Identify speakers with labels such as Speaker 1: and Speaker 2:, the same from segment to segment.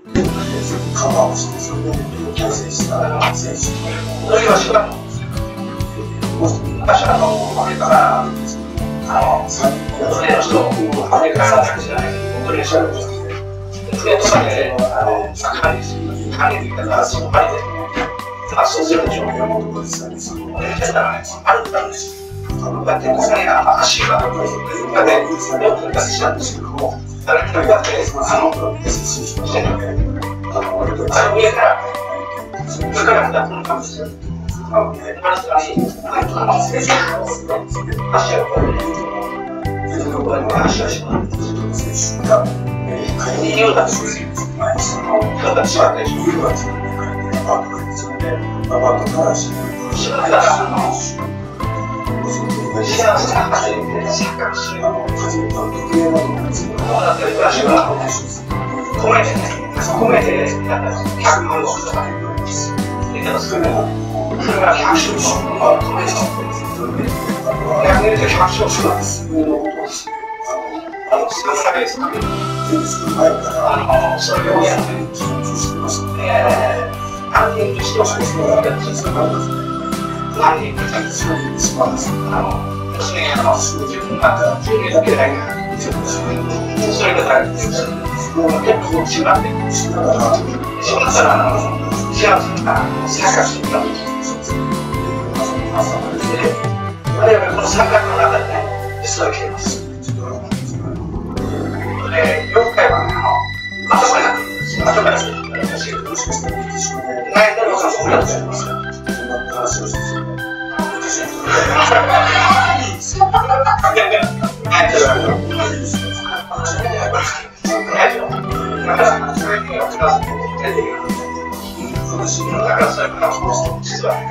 Speaker 1: カバーをして、それで対戦した選手。
Speaker 2: それは知らんのですよ。昔負けたら、踊りの人、アメリカの話じゃない、踊りの人が来て、で、とかで、管理できたら、そのパリで、そうするでしょう。やったら、あるんだろうです。だって、ここに足が、で、手を取り出したんですけども、誰かがしてるので、上から、上から2つの感じですよ。それから100種の米の100年で100種のすごい高いですかね。それをやって担任としてはですね、担任としては自分が10年だけだけそれが大事です。結構違ってしまったら幸せな探してみたんです。我々この三角の中で実は来ています。妖怪は後から来るんですよ。後から来るんですよ。何だろうかそうなんですよ。実は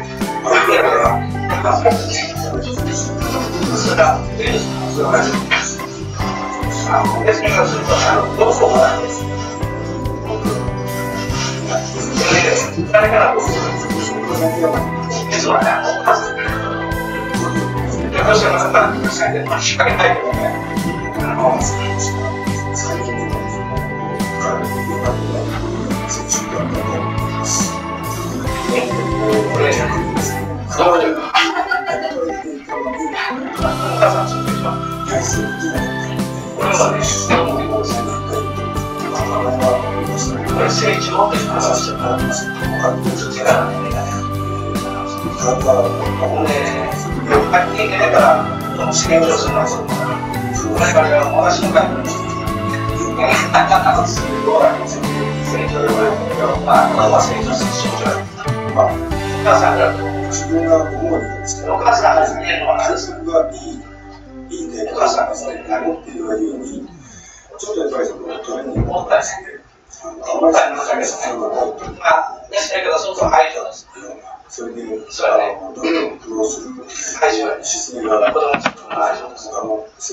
Speaker 2: 成長って話をからますけど、力がね、人間だから、どの成長するのはそうだから、我々は私の会の人間がするようなんですよ。成長は成長する症状なんです。お母さんが自分が思うんですけど、お母さんが見えるのは何ですか？いいね、お母さんがそれになるって言われるように、ちょっとやっぱりその大人に思ったりする。本来の中ですね。だけど、そうそう愛情です。それで、それはね、愛情は子供の愛情です。